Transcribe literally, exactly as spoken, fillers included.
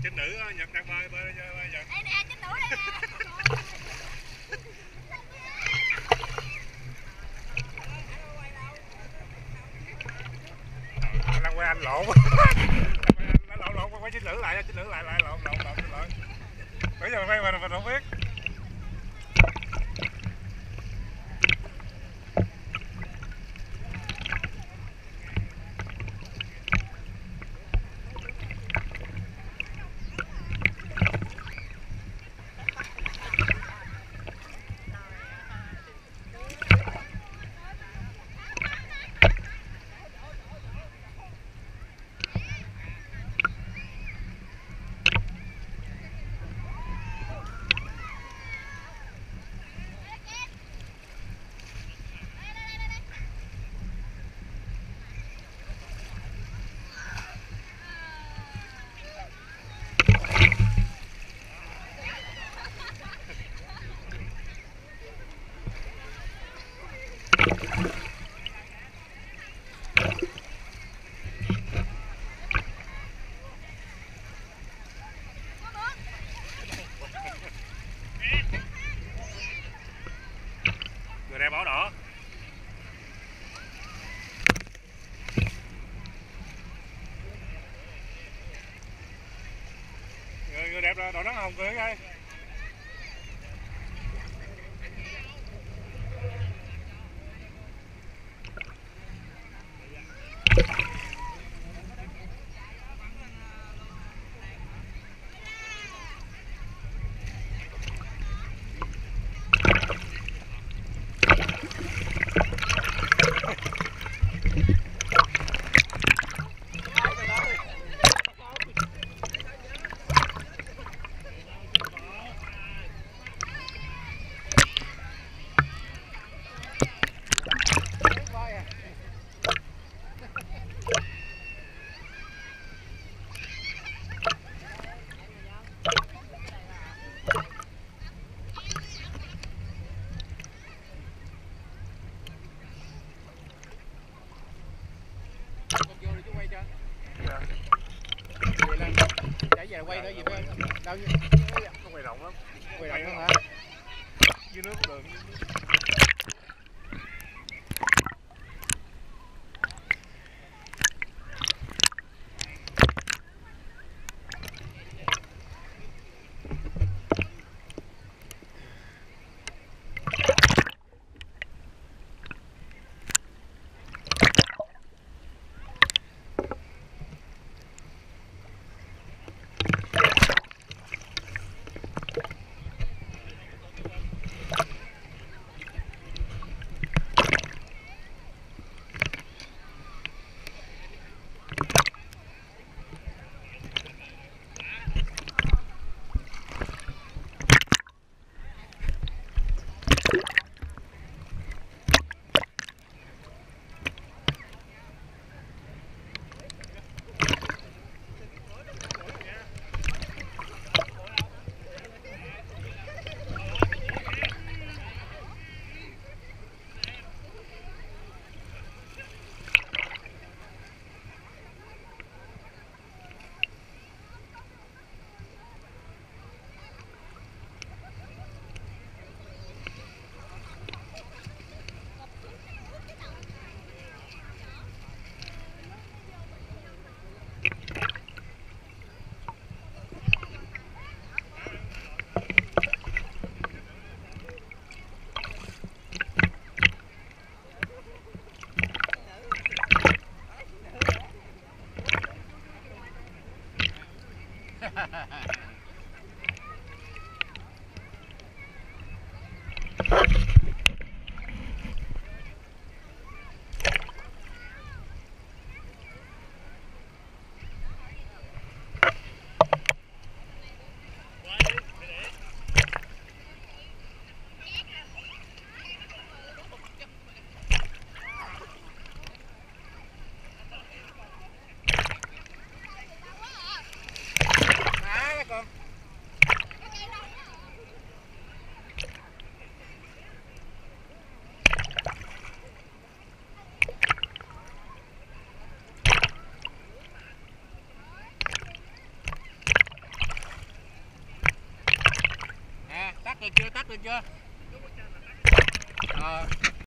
Trinh nữ Nhật đang bơi bơi bơi Nhật. Đây nè, trinh nữ đây nè. Đang quay anh lộn. Anh lộn lộn quay trinh nữ lại, trinh nữ lại lại lộn lộn lộn lộn. Bây giờ quay mình mình không biết. Người đeo áo đỏ. Người, người đẹp đội nón hồng cười coi. Về quay nữa gì phải không? Đâu như Không quay rộng lắm. quay rộng không hả? Dưới nước đường. con được chưa, tắt được chưa? Ờ.